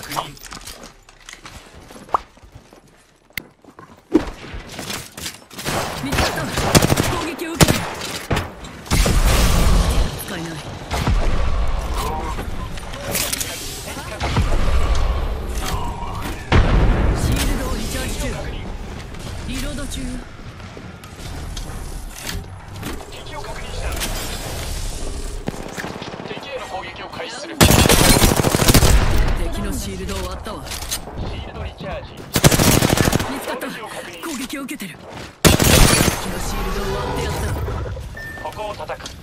認。 見つかった。攻撃を受けてる。使えない。シールドをリチャージ中。リロード中。 敵を確認した。敵への攻撃を開始する。 敵のシールドを割ったわ。 シールドリチャージ。 見つかった。攻撃を受けてる。敵のシールドを割ってやった。 ここを叩く。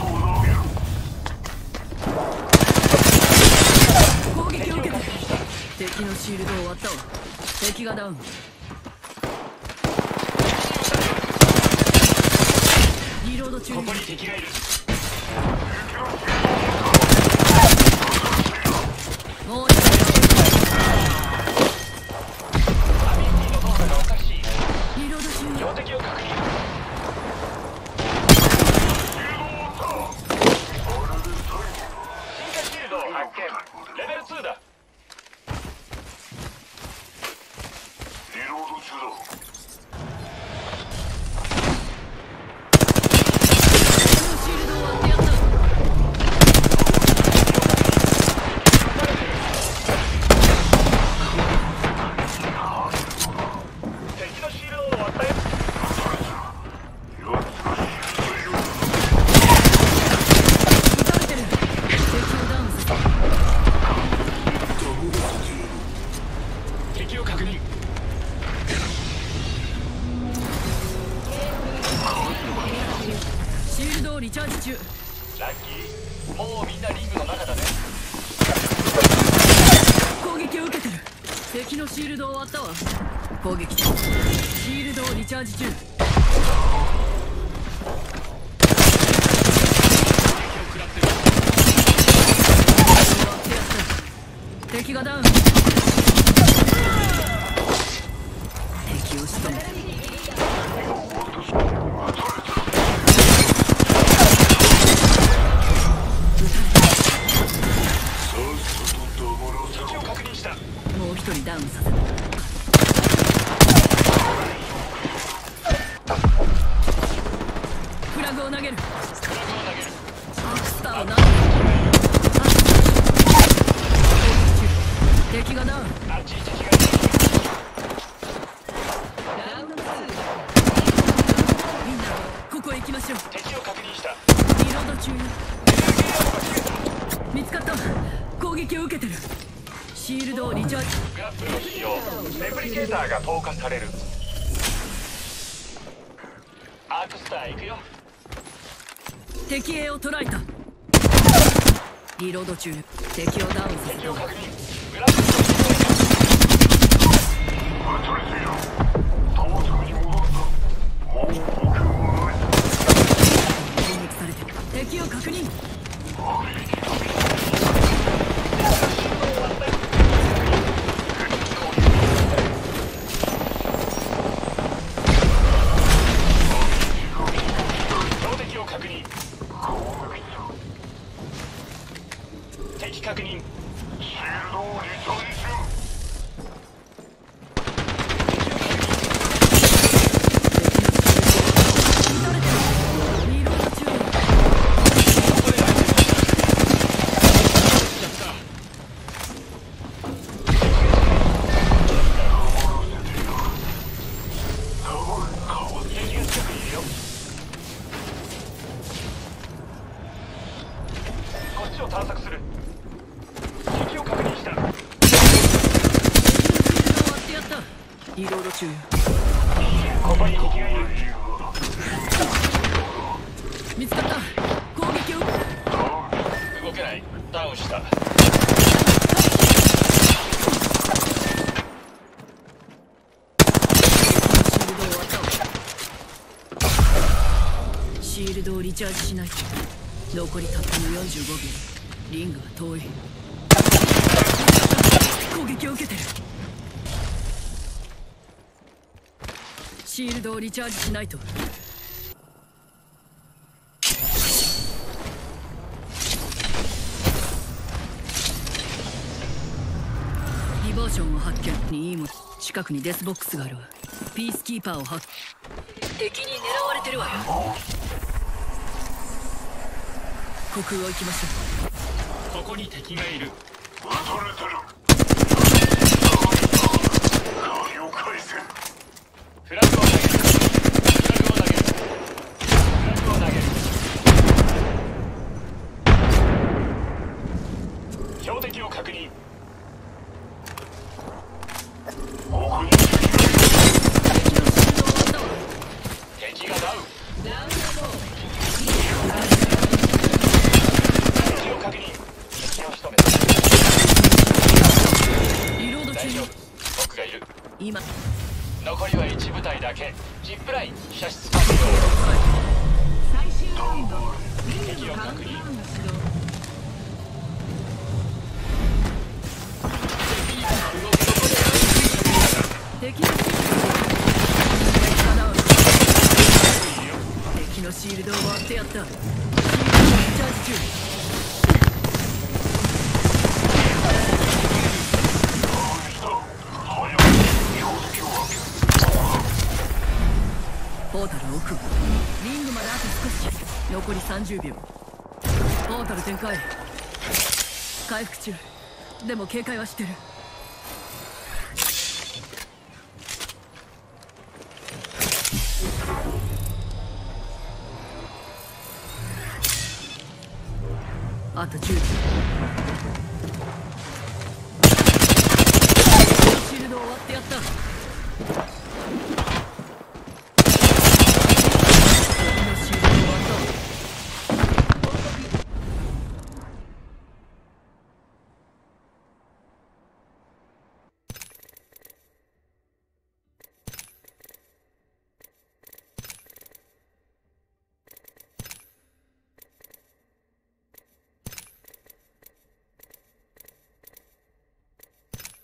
攻撃を受けてる。敵のシールドを割ったわ。敵がダウン。リロード中。 ここに敵がいる。 もう一人。 アビリティの動作がおかしい。 リロード中。 標的を確認。進化シールドを発見。レベル2だ。 リロード中だ。 敵のシールドを割ってやった。 敵のシールドを割ったよ。 撃たれてる。敵をダウンさせた。 敵を確認。 シールドをリチャージ中。 ラッキー。もうみんなリングの中だね。 攻撃を受けてる。敵のシールドを割ったわ。攻撃中。シールドをリチャージ中。 敵を食らってる。 割ってやった。敵がダウン。敵を仕留めた。 敵を確認した。 もう一人ダウンさせた。フラグを投げる。 フラグを投げる。 アクスターを投げる。敵がダウン。 あっちに敵がいる。 みんなここへ行きましょう。 敵を確認した。 リロード中。見つかった。攻撃を受けてる。シールドをリチャージ。 グラップルを使用。レプリケーターが投下される。アークスター行くよ。 敵兵を捕らえた。リロード中。敵をダウンさせた。 敵を確認。グラップルを使用。 攻撃されてる。敵を確認。 標的を確認。敵確認。 シールドをリチャージ中。 リロード中。 敵が近くにいるよ。こっちを探索する。敵を確認した。 割ってやった。リロード中。 ここに敵がいる。 見つかった。攻撃を。 動けない。ダウンした。 シールドをリチャージしないと。残りたったの45秒。リングは遠い。攻撃を受けてる。シールドをリチャージしないと。 ディボーションを発見にいいも近くにデスボックスがあるわ。ピースキーパーを発敵に狙われてるわよ。虚空を行きましょここに敵がいる。 撃たれてる。鍵を返せ。 フラグを投げる。フラグを投げる。フラグを投げる。標的を確認。 奥にう。敵の振動を終わったわ。 敵がダウン。 ダウンだぞ。 敵を確認。敵を仕留めた。 リロード中に大丈夫。僕がいる。 今残りは1部隊だけ。ジップライン射出完了。 最終ラウンド敵を確認。 敵の敵のシールドを割ってやった。シールドチャージ中。ポータル奥リングまであと少し。残り30秒。ポータル展開。回復中。でも警戒はしてる。あと10秒。シールドを割ってやった。